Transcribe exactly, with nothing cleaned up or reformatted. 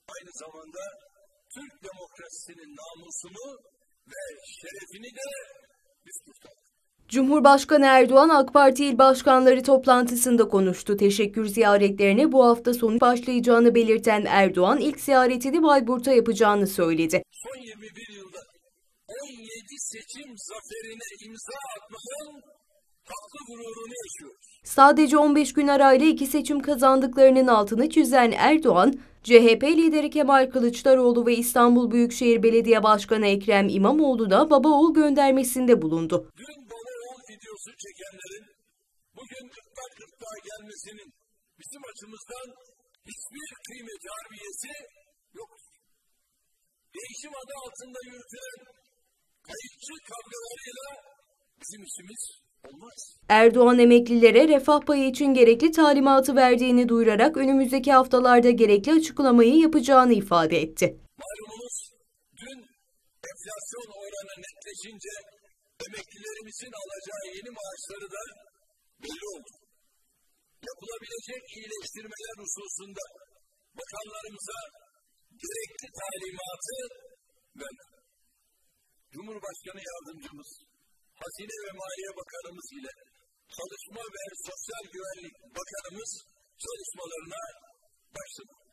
Aynı zamanda Türk demokrasisinin namusunu ve şerefini de biz tutalım. Cumhurbaşkanı Erdoğan AK Parti il başkanları toplantısında konuştu. Teşekkür ziyaretlerine bu hafta sonu başlayacağını belirten Erdoğan ilk ziyaretini Bayburt'a yapacağını söyledi. Son yirmi bir yılda on yedi seçim zaferine imza atmanın haklı gururunu yaşıyoruz. Sadece on beş gün arayla iki seçim kazandıklarının altını çizen Erdoğan, C H P lideri Kemal Kılıçdaroğlu ve İstanbul Büyükşehir Belediye Başkanı Ekrem İmamoğlu'na baba oğul göndermesinde bulundu. Dün baba oğul videosu çekenlerin bugün gırtlak gırtlağa gelmesinin bizim açımızdan hiçbir kıymet harbiyesi yoktur. Değişim adı altında yürütülen kayıtçı kavgalarıyla bizim işimiz olmaz. Erdoğan emeklilere refah payı için gerekli talimatı verdiğini duyurarak önümüzdeki haftalarda gerekli açıklamayı yapacağını ifade etti. Malumunuz dün enflasyon oranı netleşince emeklilerimizin alacağı yeni maaşları da belli oldu. Yapılabilecek iyileştirmeler hususunda bakanlarımıza gerekli talimatı verdi. Cumhurbaşkanı Yardımcımız, Hazine ve Maliye Bakanımız ile Çalışma ve Sosyal Güvenlik Bakanımız çalışmalarına başladı.